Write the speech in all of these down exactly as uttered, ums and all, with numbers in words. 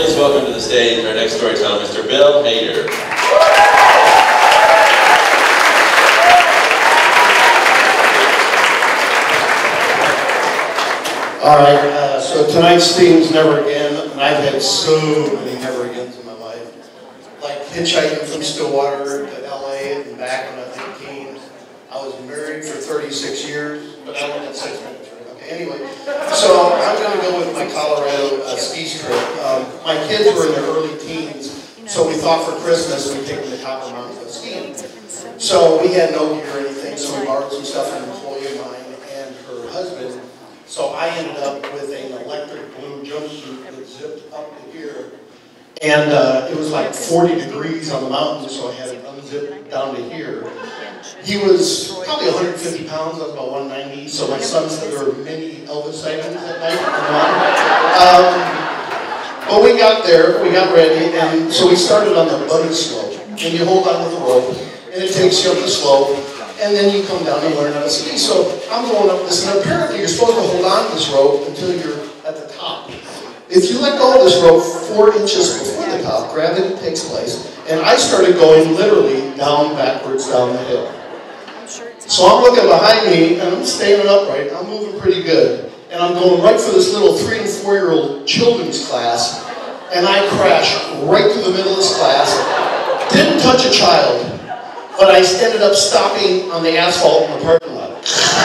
Please welcome to the stage our next storyteller, Mister Bill Hader. All right, uh, so tonight's theme is Never Again, and I've had so many never agains in my life. Like hitchhiking from Stillwater to L A and back when I was eighteen. I was married for thirty-six years, but I only had six minutes, right? Okay, anyway, so I'm going to go with my Colorado uh, skis trip. Um, my kids were in their early teens, so we thought for Christmas we'd take them to Copper Mountain to go skiing. So we had no gear or anything, so we borrowed some stuff from an employee of mine and her husband. So I ended up with an electric blue jumpsuit that zipped up to here. And uh, it was like forty degrees on the mountain, so I had it unzipped down to here. He was probably one hundred fifty pounds, I was about one ninety, so my son said there were many Elvis sightings that night. Um, but we got there, we got ready, and so we started on the bunny slope. And you hold on to the rope, and it takes you up the slope. And then you come down and learn how to ski. So I'm going up this, and apparently you're supposed to hold on to this rope until you're at the top. If you let go of this rope four inches before the top, gravity takes place, and I started going literally down backwards down the hill. So I'm looking behind me, and I'm standing upright, I'm moving pretty good, and I'm going right for this little three and four year old children's class, and I crash right through the middle of this class, didn't touch a child. But I ended up stopping on the asphalt in the parking lot.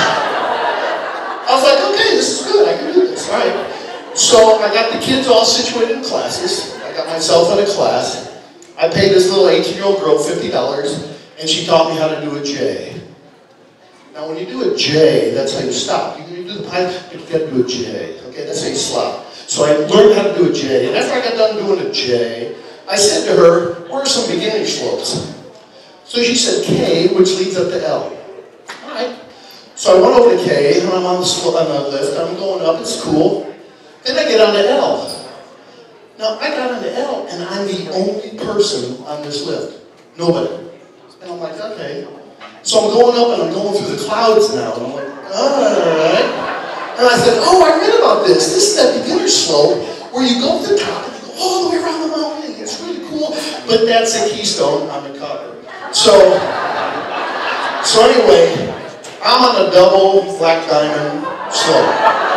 I was like, okay, this is good, I can do this, all right. So I got the kids all situated in classes. I got myself in a class. I paid this little eighteen year old girl fifty dollars, and she taught me how to do a J. Now when you do a J, that's how you stop. You can do the pine, but you gotta do a J, okay, that's how you stop. So I learned how to do a J, and after I got done doing a J, I said to her, where are some beginning slopes? So she said K, which leads up to L. All right. So I went over to K, and I'm on the, on the lift. I'm going up. It's cool. Then I get on to L. Now, I got on to L, and I'm the only person on this lift. Nobody. And I'm like, okay. So I'm going up, and I'm going through the clouds now. And I'm like, all right. And I said, oh, I read about this. This is that beginner slope where you go to the top, and you go all the way around the mountain. And it's really cool. But that's a keystone on the cover. So, so anyway, I'm on a double black diamond slope.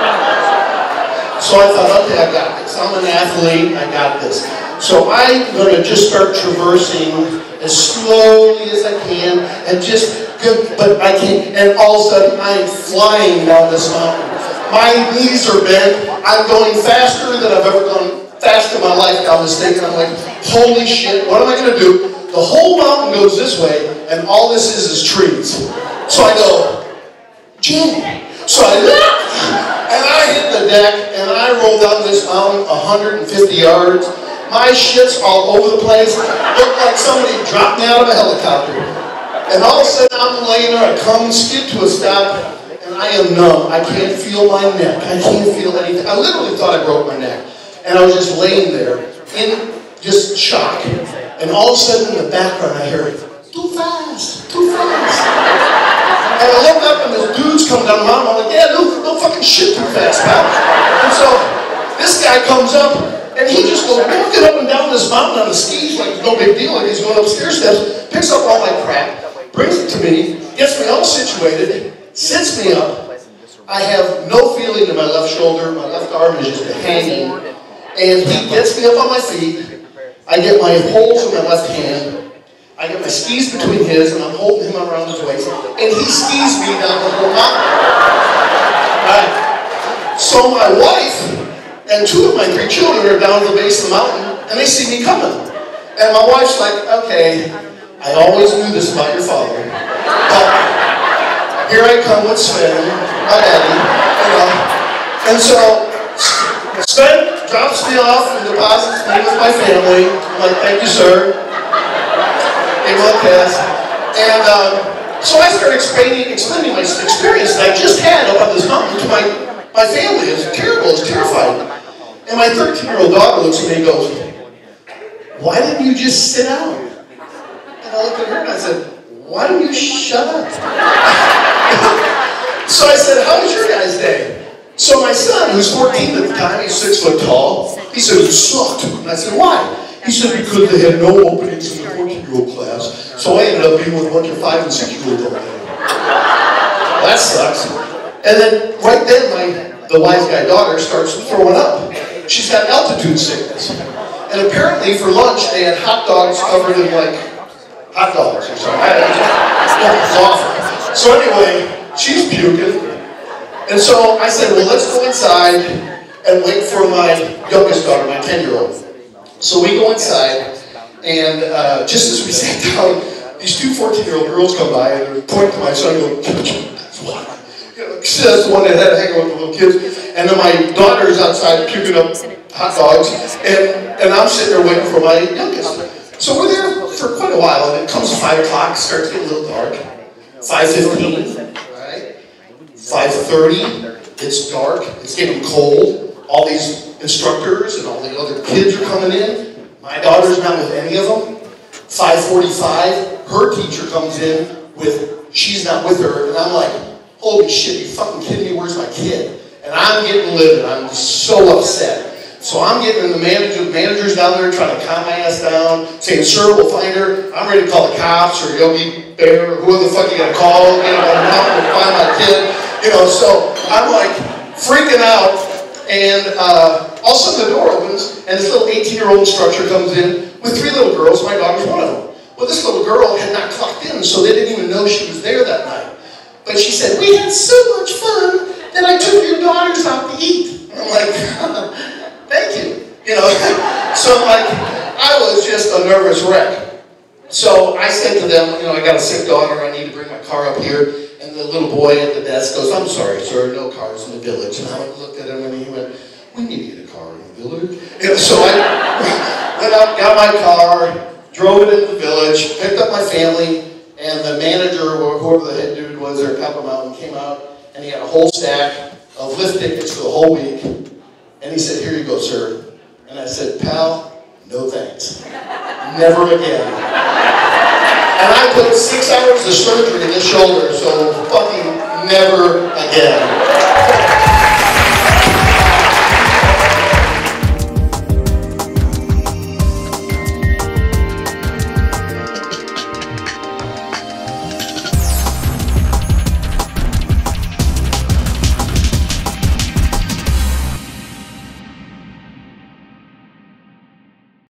So I thought, okay, I got this. I'm an athlete, I got this. So I'm going to just start traversing as slowly as I can, and just, but I can't, and all of a sudden I'm flying down this mountain. My knees are bent. I'm going faster than I've ever gone fast in my life down this thing, and I'm like, holy shit, what am I going to do? The whole mountain goes this way, and all this is is trees. So I go, Jim. So I look, and I hit the deck, and I roll down this mountain one hundred fifty yards. My shit's all over the place. Looked like somebody dropped me out of a helicopter. And all of a sudden, I'm laying there, I come, skid to a stop, and I am numb. I can't feel my neck. I can't feel anything. I literally thought I broke my neck. And I was just laying there in just shock. And all of a sudden in the background I hear, too fast, too fast. And I look up and this dude's coming down the mountain. I'm like, yeah, no, no fucking shit too fast, pal. And so this guy comes up and he just goes walking up and down this mountain on the skis like it's no big deal, like he's going up stair steps, picks up all my crap, brings it to me, gets me all situated, sits me up. I have no feeling in my left shoulder, my left arm is just hanging. And he gets me up on my feet. I get my holes in my left hand, I get my skis between his, and I'm holding him around his waist, and he skis me down the whole mountain. Right. So my wife and two of my three children are down at the base of the mountain, and they see me coming. And my wife's like, okay, I always knew this about your father, but here I come with Sven, my daddy, you know. And so Sven drops me off and deposits me with my family. I'm like, thank you, sir. Gave him a kiss. And um, so I started explaining, explaining my experience that I just had up on this mountain to my, my family. It was terrible, it was terrifying. And my thirteen year old daughter looks at me and goes, why didn't you just sit down? And I looked at her and I said, why don't you shut up? So I said, how was your guys' day? So my son, who's fourteen at the time, he's six foot tall, He said, it sucked. And I said, why? He said, because they had no openings in the fourteen-year-old class, so I ended up being with a bunch of five and six-year-olds all day. That sucks. And then, right then, my, the wise guy daughter starts throwing up. She's got altitude sickness. And apparently, for lunch, they had hot dogs covered in, like, hot dogs or something. I, I, it was awful. So anyway, she's puking. And so I said, well, let's go inside and wait for my youngest daughter, my ten-year-old. So we go inside, and uh, just as we sat down, these two fourteen-year-old girls come by, and they're pointing to my son and go, that's one. You know, that's the one that had to hang out with the little kids. And then my daughter is outside puking up hot dogs, and, and I'm sitting there waiting for my youngest. So we're there for quite a while, and it comes five o'clock, starts getting a little dark. five fifteen, right? five thirty, it's dark, it's getting cold. All these instructors and all the other kids are coming in. My daughter's not with any of them. five forty-five, her teacher comes in with, she's not with her, and I'm like, holy shit, you fucking kidding me, where's my kid? And I'm getting livid, I'm so upset. So I'm getting in the manager, the manager's down there trying to calm my ass down, saying, sir, we'll find her. I'm ready to call the cops or Yogi Bear or whoever the fuck you gotta call, you know, I'm gonna find my kid. You know, so I'm like freaking out. And uh, all of a sudden the door opens, and this little eighteen-year-old instructor comes in with three little girls. My daughter's one of them. Well, this little girl had not clocked in, so they didn't even know she was there that night. But she said, we had so much fun that I took your daughters out to eat. And I'm like, thank you. You know, so I'm like, I was just a nervous wreck. So I said to them, you know, I got a sick daughter, I need to bring my car up here. And the little boy at the desk goes, I'm sorry, sir, no cars in the village. And I looked at him and he went, we need to get a car in the village. And so I went out, got my car, drove it into the village, picked up my family, and the manager, or whoever the head dude was there at Pepper Mountain, came out, and he had a whole stack of lift tickets for the whole week. And he said, here you go, sir. And I said, pal, no thanks. Never again. And I put six hours of surgery in this shoulder, so fucking never again.